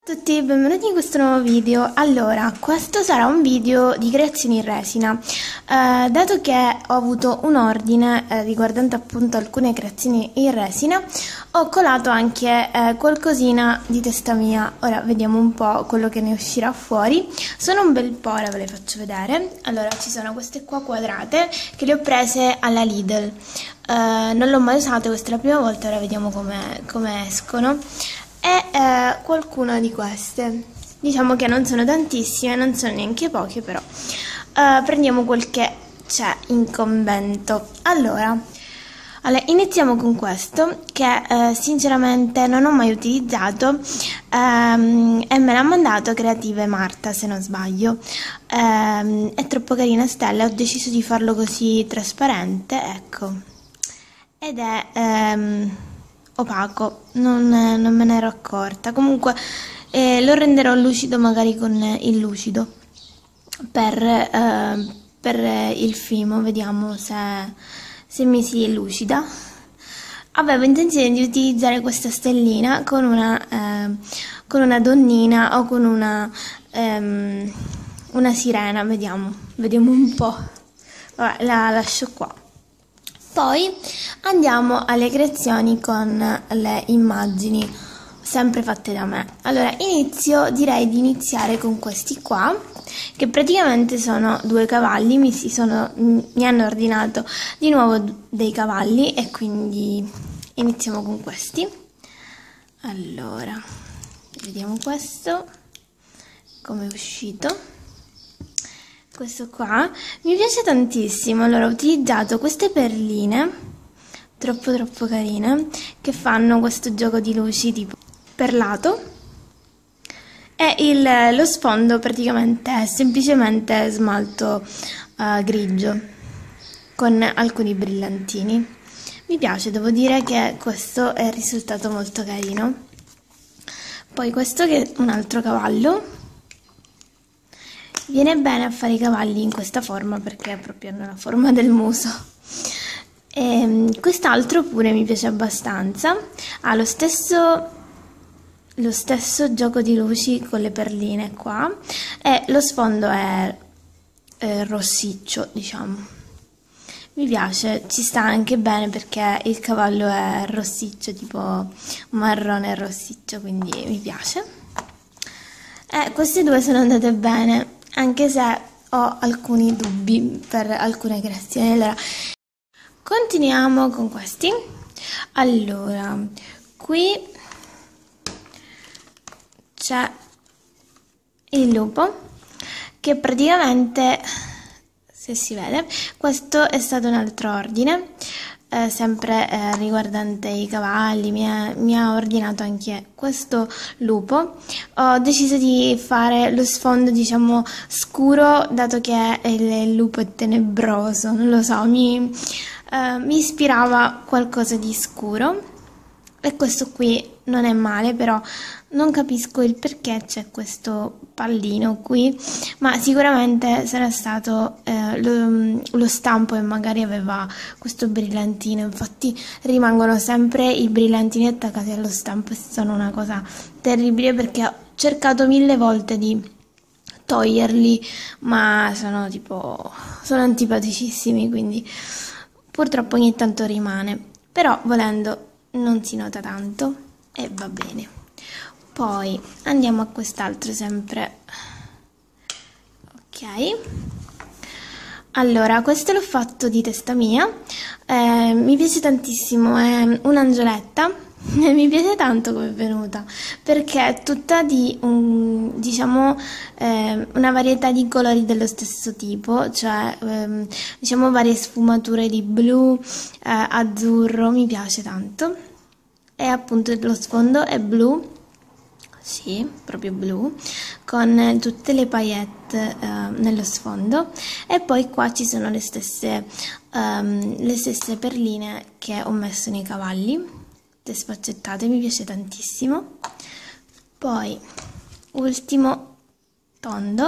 Ciao a tutti, benvenuti in questo nuovo video. Allora, questo sarà un video di creazioni in resina. Dato che ho avuto un ordine riguardante appunto alcune creazioni in resina, ho colato anche qualcosina di testa mia. Ora vediamo un po' quello che ne uscirà fuori. Sono un bel po', ora ve le faccio vedere. Allora, ci sono queste qua quadrate che le ho prese alla Lidl. Non l'ho mai usate, questa è la prima volta, ora vediamo come escono. E qualcuna di queste, diciamo che non sono tantissime, non sono neanche poche, però prendiamo quel che c'è in convento. Allora, iniziamo con questo che sinceramente non ho mai utilizzato e me l'ha mandato Creative Marta, se non sbaglio. È troppo carina Stella, ho deciso di farlo così trasparente, ecco, ed è opaco, non me ne ero accorta. Comunque lo renderò lucido magari con il lucido per il fimo, vediamo se mi si lucida. Avevo intenzione di utilizzare questa stellina con una donnina o con una sirena, vediamo un po'. Vabbè, la lascio qua. Poi andiamo alle creazioni con le immagini, sempre fatte da me. Allora, direi di iniziare con questi qua, che praticamente sono due cavalli, mi hanno ordinato di nuovo dei cavalli e quindi iniziamo con questi. Allora, vediamo questo, come è uscito. Questo qua mi piace tantissimo. Allora, ho utilizzato queste perline troppo carine che fanno questo gioco di luci tipo perlato, e lo sfondo praticamente è semplicemente smalto grigio con alcuni brillantini. Mi piace, devo dire che questo è il risultato molto carino. Poi questo, che è un altro cavallo. Viene bene a fare i cavalli in questa forma perché proprio hanno la forma del muso. Quest'altro pure mi piace abbastanza, ha lo stesso gioco di luci con le perline qua, e lo sfondo è rossiccio, diciamo. Mi piace, ci sta anche bene perché il cavallo è rossiccio, tipo marrone rossiccio, quindi mi piace. Queste due sono andate bene, anche se ho alcuni dubbi per alcune creazioni. Allora, continuiamo con questi. Allora, qui c'è il lupo, che praticamente, se si vede, questo è stato un altro ordine, sempre riguardante i cavalli. Mi ha ordinato anche questo lupo. Ho deciso di fare lo sfondo, diciamo, scuro, dato che il lupo è tenebroso, non lo so, mi ispirava qualcosa di scuro, e questo qui non è male, però non capisco il perché c'è questo pallino qui, ma sicuramente sarà stato lo stampo, e magari aveva questo brillantino. Infatti rimangono sempre i brillantini attaccati allo stampo e sono una cosa terribile, perché ho cercato 1000 volte di toglierli, ma sono antipaticissimi, quindi purtroppo ogni tanto rimane, però volendo non si nota tanto e va bene. Poi andiamo a quest'altro, sempre ok. Allora, questo l'ho fatto di testa mia, mi piace tantissimo, è un'angioletta. Mi piace tanto come è venuta, perché è tutta di diciamo una varietà di colori dello stesso tipo, cioè diciamo varie sfumature di blu, azzurro. Mi piace tanto, e appunto lo sfondo è blu, sì, proprio blu, con tutte le paillette nello sfondo, e poi qua ci sono le stesse perline che ho messo nei cavalli, sfaccettate. Mi piace tantissimo. Poi ultimo tondo,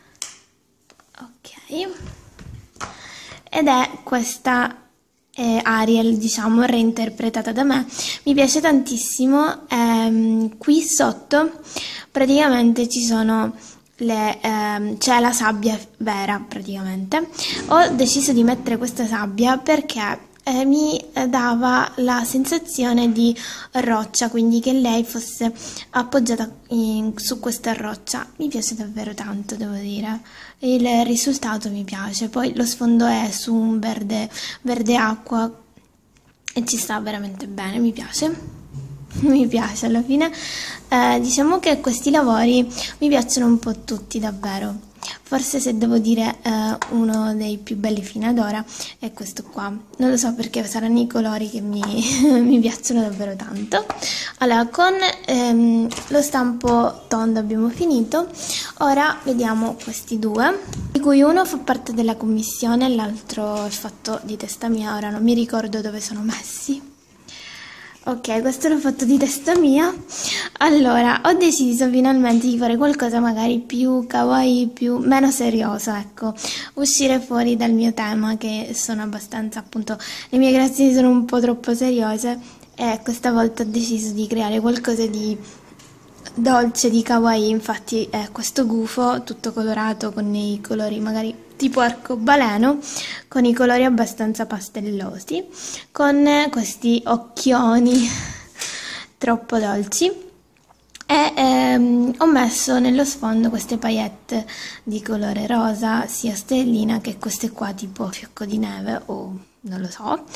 ok, ed è questa Ariel, diciamo, reinterpretata da me. Mi piace tantissimo. Qui sotto praticamente ci sono c'è la sabbia vera praticamente. Ho deciso di mettere questa sabbia perché mi dava la sensazione di roccia, quindi che lei fosse appoggiata su questa roccia. Mi piace davvero tanto, devo dire. Il risultato mi piace. Poi lo sfondo è su un verde acqua e ci sta veramente bene, mi piace. Mi piace alla fine. Diciamo che questi lavori mi piacciono un po' tutti davvero. Forse, se devo dire uno dei più belli fino ad ora è questo qua. Non lo so perché saranno i colori che mi piacciono davvero tanto. Allora, con lo stampo tondo abbiamo finito. Ora vediamo questi due, di cui uno fa parte della commissione e l'altro è fatto di testa mia. Ora non mi ricordo dove sono messi. Ok, questo l'ho fatto di testa mia. Allora, ho deciso finalmente di fare qualcosa magari più kawaii, meno serioso, ecco. Uscire fuori dal mio tema, che sono abbastanza, appunto, le mie creazioni sono un po' troppo seriose, e questa volta ho deciso di creare qualcosa di dolce, di kawaii. Infatti è questo gufo tutto colorato con i colori magari tipo arcobaleno, con i colori abbastanza pastellosi, con questi occhioni troppo dolci, e ho messo nello sfondo queste paillette di colore rosa, sia stellina che queste qua tipo fiocco di neve o non lo so,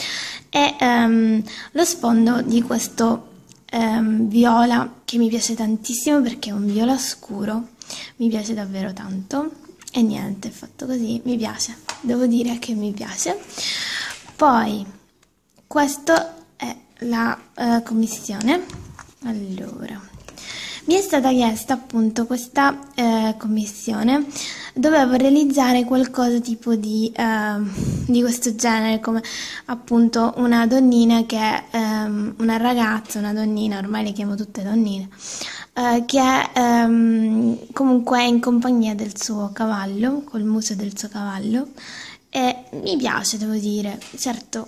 e lo sfondo di questo viola che mi piace tantissimo perché è un viola scuro, mi piace davvero tanto. E niente, fatto così, mi piace, devo dire che mi piace. Poi, questa è la commissione. Allora, mi è stata chiesta appunto questa commissione. Dovevo realizzare qualcosa tipo di questo genere, come appunto una donnina che è una ragazza, una donnina, ormai le chiamo tutte donnine, che comunque è in compagnia del suo cavallo, col muso del suo cavallo, e mi piace, devo dire. Certo,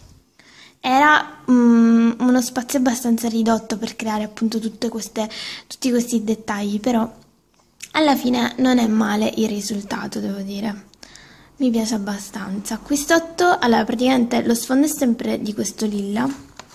era uno spazio abbastanza ridotto per creare appunto tutti questi dettagli, però alla fine non è male il risultato, devo dire. Mi piace abbastanza. Qui sotto, allora, praticamente lo sfondo è sempre di questo lilla,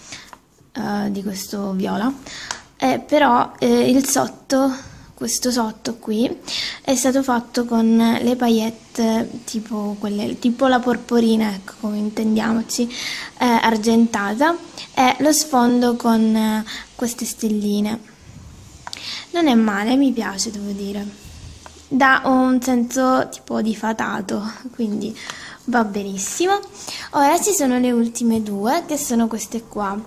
di questo viola, però il sotto, questo sotto qui, è stato fatto con le paillette tipo quelle, tipo la porporina, ecco, come intendiamoci, argentata, e lo sfondo con queste stelline. Non è male, mi piace, devo dire. Dà un senso tipo di fatato, quindi va benissimo. Ora ci sono le ultime due, che sono queste qua.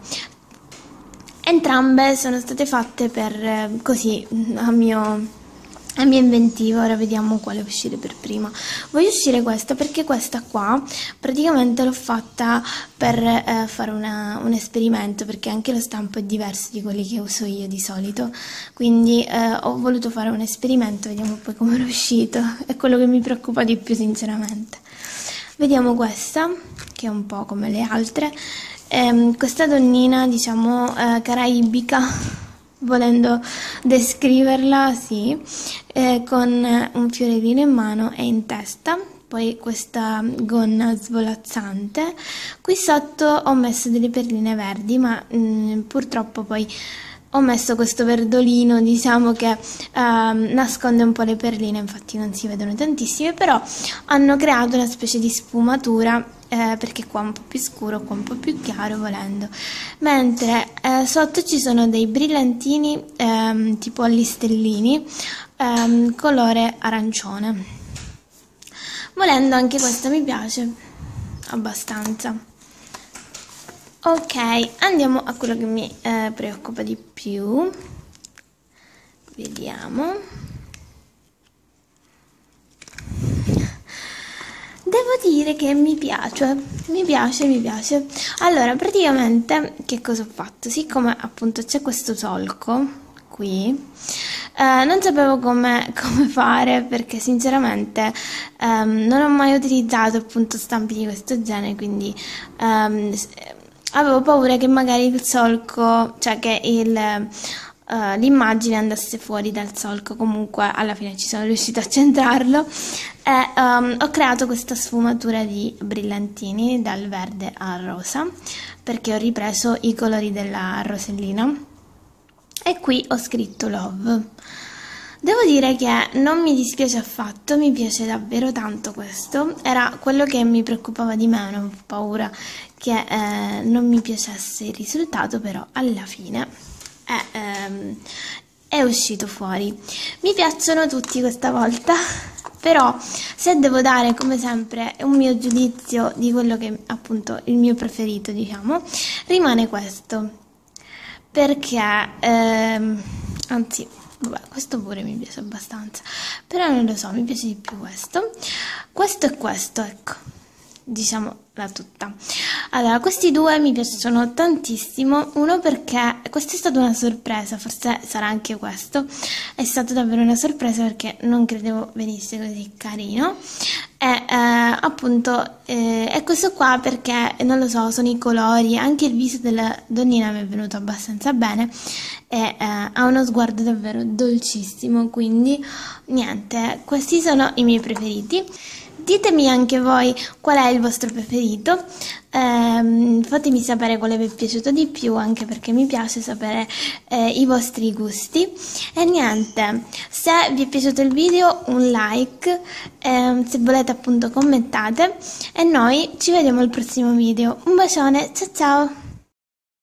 Entrambe sono state fatte per così, a mia inventiva. Ora vediamo quale uscire per prima. Voglio uscire questa perché questa qua praticamente l'ho fatta per fare un esperimento, perché anche lo stampo è diverso di quelli che uso io di solito, quindi ho voluto fare un esperimento. Vediamo poi come è uscito, è quello che mi preoccupa di più sinceramente. Vediamo questa, che è un po' come le altre. Questa donnina, diciamo, caraibica, volendo descriverla, sì, con un fiorellino in mano e in testa. Poi questa gonna svolazzante. Qui sotto ho messo delle perline verdi, ma purtroppo poi ho messo questo verdolino, diciamo, che nasconde un po' le perline, infatti non si vedono tantissime, però hanno creato una specie di sfumatura, perché qua è un po' più scuro, qua un po' più chiaro, volendo. Mentre sotto ci sono dei brillantini tipo agli stellini, colore arancione. Volendo anche questa mi piace abbastanza. Ok, andiamo a quello che mi preoccupa di più. Vediamo. Devo dire che mi piace. Allora, praticamente, che cosa ho fatto? Siccome appunto c'è questo solco qui, non sapevo come fare, perché sinceramente non ho mai utilizzato appunto stampi di questo genere, quindi avevo paura che magari il solco, cioè che l'immagine andasse fuori dal solco. Comunque alla fine ci sono riuscita a centrarlo e ho creato questa sfumatura di brillantini dal verde al rosa, perché ho ripreso i colori della rosellina, e qui ho scritto love. Devo dire che non mi dispiace affatto, mi piace davvero tanto questo. Era quello che mi preoccupava di meno, ho paura che non mi piacesse il risultato, però alla fine è uscito fuori. Mi piacciono tutti questa volta, però se devo dare come sempre un mio giudizio di quello che appunto il mio preferito, diciamo, rimane questo, perché anzi, vabbè, questo pure mi piace abbastanza, però non lo so, mi piace di più questo e questo, ecco, diciamo la tutta. Allora, questi due mi piacciono tantissimo, uno perché questa è stata una sorpresa, forse sarà anche questo, è stata davvero una sorpresa perché non credevo venisse così carino, e appunto è questo qua perché, non lo so, sono i colori, anche il viso della donnina mi è venuto abbastanza bene e ha uno sguardo davvero dolcissimo, quindi niente, questi sono i miei preferiti. Ditemi anche voi qual è il vostro preferito, fatemi sapere quale vi è piaciuto di più, anche perché mi piace sapere i vostri gusti. E niente, se vi è piaciuto il video un like, se volete appunto commentate, e noi ci vediamo al prossimo video. Un bacione, ciao ciao!